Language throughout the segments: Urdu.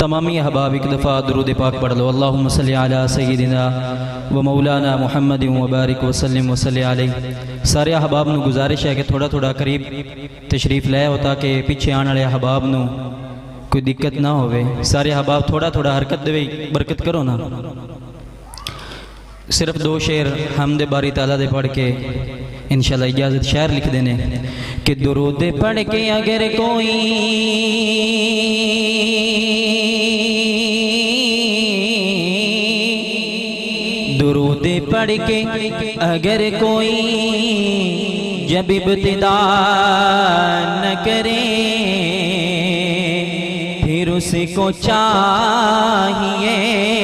تمامی احباب ایک دفعہ درود پاک پڑھ لو۔ اللہم صلی علی سیدنا و مولانا محمد مبارک وسلم وصلی علیہ۔ سارے احباب نو گزارش ہے کہ تھوڑا تھوڑا قریب تشریف لے ہو تاکہ پیچھے آنے والے احباب نو کوئی دقت نہ ہوئے۔ سارے احباب تھوڑا تھوڑا حرکت دے برکت کرو نا۔ صرف 2 شعر حمد باری تعالیٰ دے پڑھ کے انشاءاللہ اجازت شعر لکھ دینے کہ درود پڑھ کے اگر کوئی درود پڑھ کے اگر کوئی جب ابتدا نہ کرے پھر اس کو چاہیے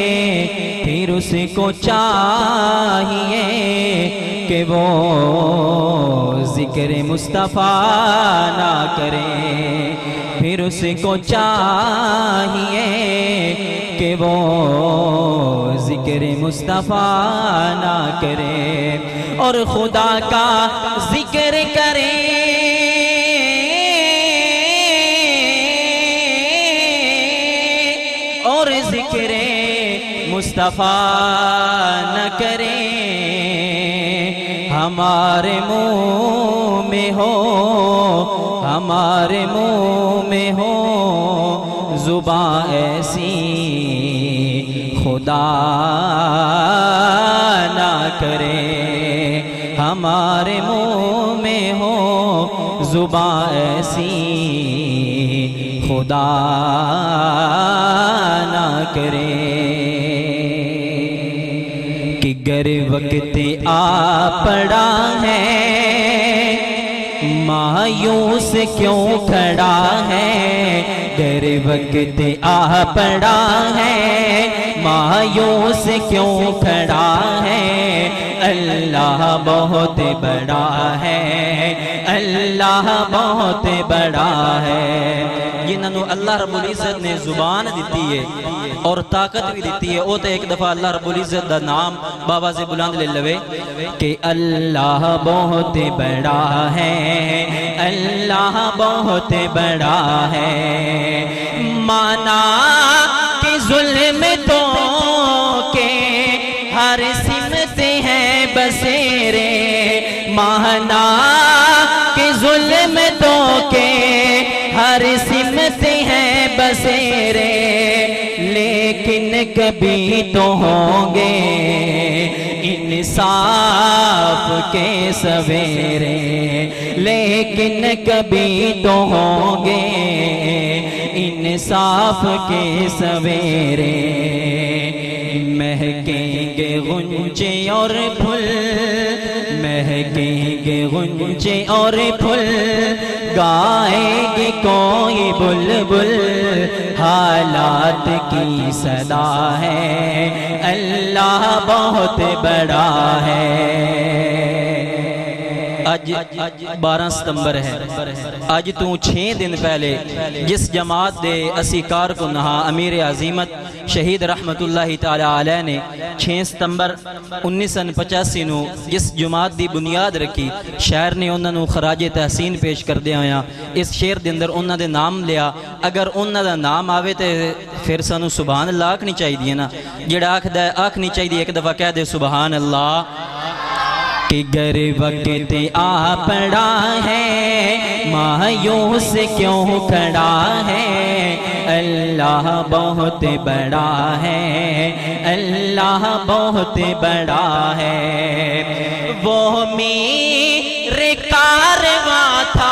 کہ وہ ذکر مصطفیٰ نہ کرے، پھر اس کو چاہیے کہ وہ ذکر مصطفیٰ نہ کرے اور خدا کا ذکر کرے، اور ذکر مصطفیٰ نہ کرے۔ ہمارے منہ میں ہو، ہمارے منہ میں ہو زبان ایسی خدا نہ کرے، ہمارے منہ میں ہو زبان ایسی خدا نہ کرے۔ کہ گر وقت آ پڑا ہے مایوس کیوں کھڑا ہے، گر وقت آ پڑا ہے مایوس کیوں کھڑا ہے، اللہ بہت بڑا ہے، اللہ بہت بڑا ہے۔ جنہوں اللہ رب العزت نے زبان دیتی ہے اور طاقت بھی دیتی ہے، وہ تو ایک دفعہ اللہ رب العزت دا نام بابا سے بلند لے لوے کہ اللہ بہت بڑا ہے، اللہ بہت بڑا ہے۔ مانا کہ ظلم تو کے ہر سمت ہیں بسیرے، مانا کہ ظلم تو کے ہر سمت ہیں بسیرے، لیکن کبھی تو ہوں گے انصاف کے سویرے، لیکن کبھی تو ہوں گے انصاف کے سویرے۔ مہکیں گے غنچے اور پھول، مہکیں گے غنچے اور پھول، گائے گی کوئی بلبل، حالات کی صدا ہے، اللہ بہت بڑا ہے۔ آج 12 ستمبر ہے، آج تو 6 دن پہلے جس جماعت دے اسی کارکن ہاں امیر عظیمت شہید رحمت اللہ تعالی علیہ نے 6 ستمبر 1985 نو جس جماعت دی بنیاد رکھی، شاعر نے انہوں نے خراج تحسین پیش کر دیا ہویا، اس شعر دے اندر انہوں نے نام لیا۔ اگر انہوں دا نام آوے تے پھر سانو سبحان اللہ آکھنی چاہیے نا، جڑا آکھنی چاہیے ایک دفعہ کہہ دے سبحان اللہ۔ کہ گر وقت آ پڑا ہے مایوس کیوں کھڑا ہے، اللہ بہت بڑا ہے، اللہ بہت بڑا ہے۔ وہ میرے کارواں تھا،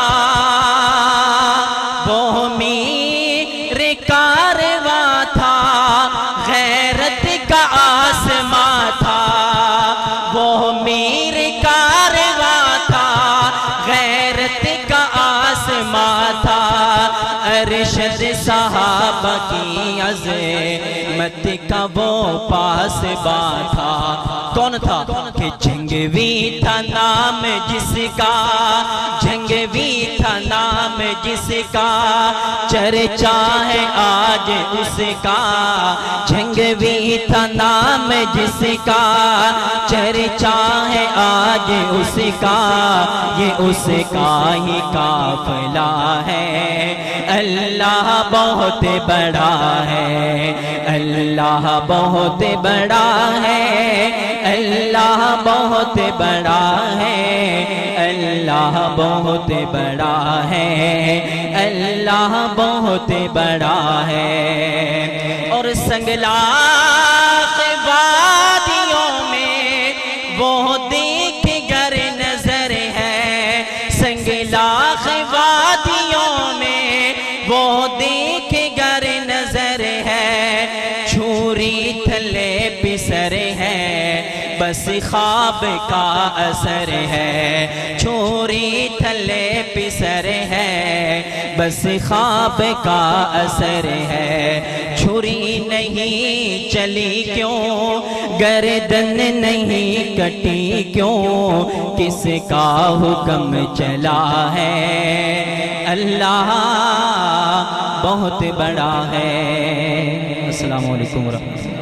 وہ میرے کارواں تھا، غیرت کا آسماں تھا، وہ میرے کارواں تھا، غیرت کا آسماں تھا، ارشد صحابہ کی عظمت کا وہ پاسباں تھا، کون تھا کہ جھنگوی تھا نام جس کا، جھنگوی تھا نام جس کا، چرچا ہے آج اس کا، جھنگوی تھا نام جس کا، چرچا ہے آج اس کا، یہ اس کا ہی قافلہ ہے۔ اللہ بہت بڑا ہے، اللہ بہت بڑا ہے، اللہ بہت بڑا ہے، اللہ بہت بڑا ہے، اللہ بہت بڑا ہے۔ اور سنگلاخ وادیوں میں وہ دیکھ گر نظر ہے، سنگلاخ وادیوں میں وہ دیکھ گر نظر ہے، چھری تھلے پسر ہے، بس خواب کا اثر ہے، چھری تھلے پسر ہے، بس خواب کا اثر ہے، چھری نہیں چلی کیوں، گردن نہیں کٹی کیوں، کس کا حکم چلا ہے، اللہ بہت بڑا ہے۔ السلام علیکم ورحمۃ اللہ۔